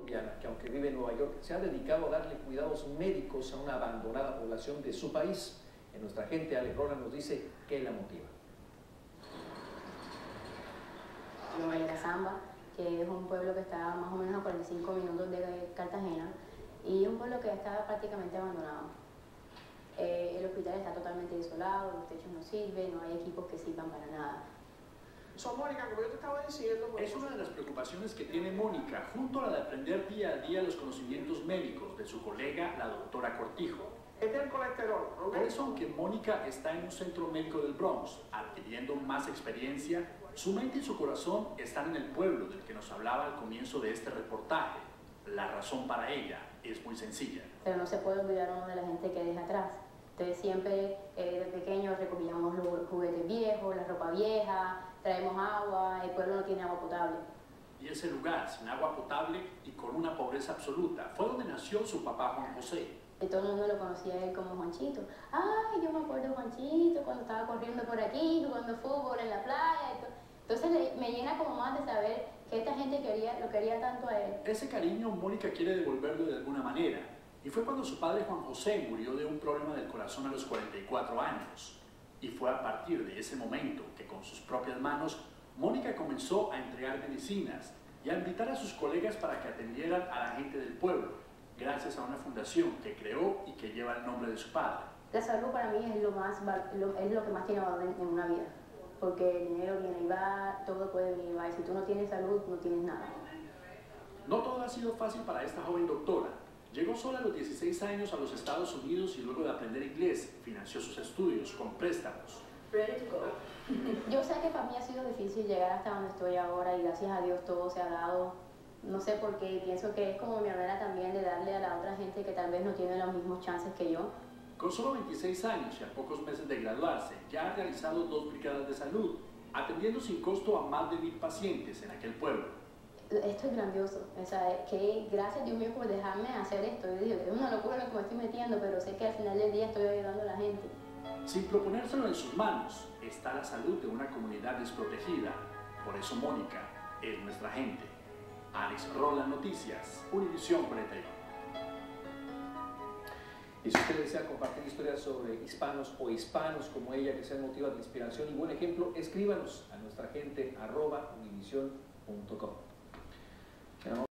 colombiana que, aunque vive en Nueva York, se ha dedicado a darle cuidados médicos a una abandonada población de su país. En Nuestra Gente, Alex Roland nos dice qué la motiva. Nueva York, que es un pueblo que está más o menos a 45 minutos de Cartagena, y un pueblo que está prácticamente abandonado. El hospital está totalmente desolado, los techos no sirven, no hay equipos que sirvan para nada. Mónica, como yo te estaba diciendo... Es una de las preocupaciones que tiene Mónica, junto a la de aprender día a día los conocimientos médicos de su colega, la doctora Cortijo. Es del colesterol, ¿no? Por eso, aunque Mónica está en un centro médico del Bronx, adquiriendo más experiencia, su mente y su corazón están en el pueblo del que nos hablaba al comienzo de este reportaje. La razón para ella es muy sencilla. Pero no se puede olvidar uno de la gente que deja atrás. Entonces siempre de pequeños recogíamos los juguetes viejos, la ropa vieja, traemos agua, el pueblo no tiene agua potable. Y ese lugar, sin agua potable y con una pobreza absoluta, fue donde nació su papá Juan José. Y todo el mundo lo conocía a él como Juanchito. Ay, yo me acuerdo de Juanchito cuando estaba corriendo por aquí, jugando fútbol en la playa. Entonces me llena como más de saber que esta gente lo quería tanto a él. Ese cariño Mónica quiere devolverlo de alguna manera. Y fue cuando su padre Juan José murió de un problema del corazón a los 44 años. Y fue a partir de ese momento que con sus propias manos Mónica comenzó a entregar medicinas y a invitar a sus colegas para que atendieran a la gente del pueblo, gracias a una fundación que creó y que lleva el nombre de su padre. La salud para mí es lo que más tiene valor en una vida, porque el dinero viene y va, todo puede venir y va, y si tú no tienes salud, no tienes nada. No todo ha sido fácil para esta joven doctora. Llegó sola a los 16 años a los Estados Unidos y luego de aprender inglés, financió sus estudios con préstamos. Yo sé que para mí ha sido difícil llegar hasta donde estoy ahora y gracias a Dios todo se ha dado. No sé por qué, pienso que es como mi manera también de darle a la otra gente que tal vez no tiene los mismos chances que yo. Con solo 26 años y a pocos meses de graduarse, ya ha realizado 2 brigadas de salud, atendiendo sin costo a más de 1000 pacientes en aquel pueblo. Esto es grandioso, o sea, que gracias Dios mío por dejarme hacer esto. Yo digo, es una locura lo que me estoy metiendo, pero sé que al final del día estoy ayudando a la gente. Sin proponérselo en sus manos, está la salud de una comunidad desprotegida. Por eso Mónica es nuestra gente. Alex Roland, Noticias, Univisión 41. Y si usted desea compartir historias sobre hispanos o hispanos como ella que sean motivos de inspiración y buen ejemplo, escríbanos a nuestra gente @univision.com.